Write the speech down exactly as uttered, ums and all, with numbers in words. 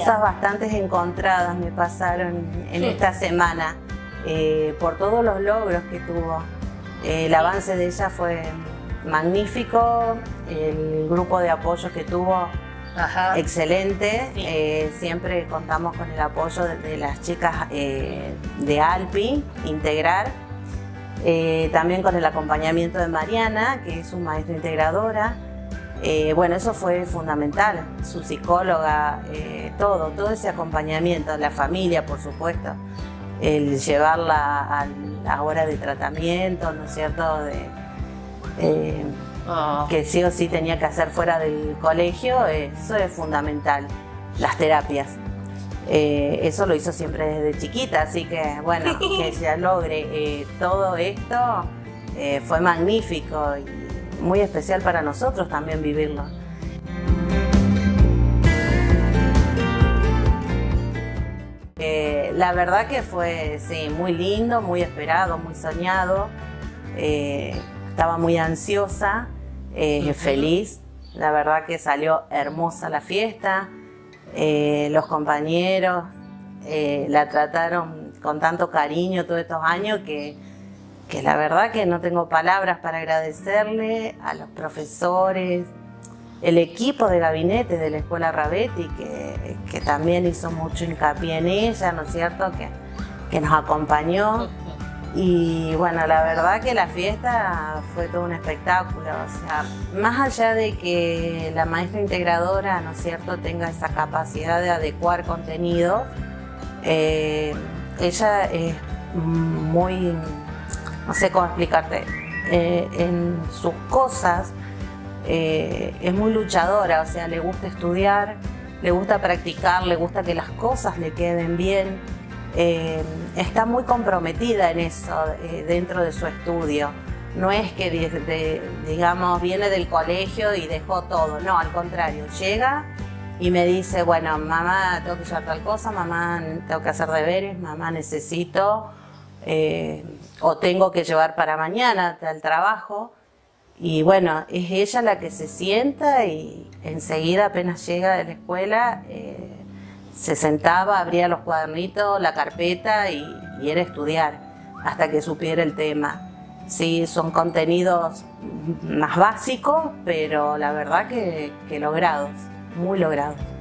Cosas bastante encontradas me pasaron en sí. esta semana, eh, por todos los logros que tuvo. Eh, el avance de ella fue magnífico, el grupo de apoyo que tuvo, Ajá. excelente. Sí. Eh, siempre contamos con el apoyo de, de las chicas eh, de ALPI, Integrar. Eh, también con el acompañamiento de Mariana, que es su maestra integradora. Eh, bueno, eso fue fundamental, su psicóloga, eh, todo, todo ese acompañamiento, la familia, por supuesto, el llevarla a la hora de tratamiento, ¿no es cierto?, de, eh, oh. que sí o sí tenía que hacer fuera del colegio, eso es fundamental, las terapias. Eh, eso lo hizo siempre desde chiquita, así que bueno, que ella logre eh, todo esto eh, fue magnífico y muy especial para nosotros también vivirlo. Eh, la verdad que fue sí, muy lindo, muy esperado, muy soñado. Eh, estaba muy ansiosa, eh, feliz. La verdad que salió hermosa la fiesta. Eh, los compañeros eh, la trataron con tanto cariño todos estos años que, que la verdad que no tengo palabras para agradecerle a los profesores, el equipo de gabinete de la Escuela Rabetti que, que también hizo mucho hincapié en ella, ¿no es cierto?, que, que nos acompañó. Y bueno, la verdad que la fiesta fue todo un espectáculo, o sea, más allá de que la maestra integradora, ¿no es cierto?, tenga esa capacidad de adecuar contenido, eh, ella es muy, no sé cómo explicarte, eh, en sus cosas eh, es muy luchadora, o sea, le gusta estudiar, le gusta practicar, le gusta que las cosas le queden bien. Eh, está muy comprometida en eso eh, dentro de su estudio. No es que de, de, digamos viene del colegio y dejó todo, no, al contrario, llega y me dice, bueno, mamá, tengo que llevar tal cosa, mamá, tengo que hacer deberes, mamá, necesito eh, o tengo que llevar para mañana al trabajo. Y bueno, es ella la que se sienta y enseguida apenas llega de la escuela eh, se sentaba, abría los cuadernitos, la carpeta y, y era estudiar hasta que supiera el tema. Sí, son contenidos más básicos, pero la verdad que, que logrados, muy logrados.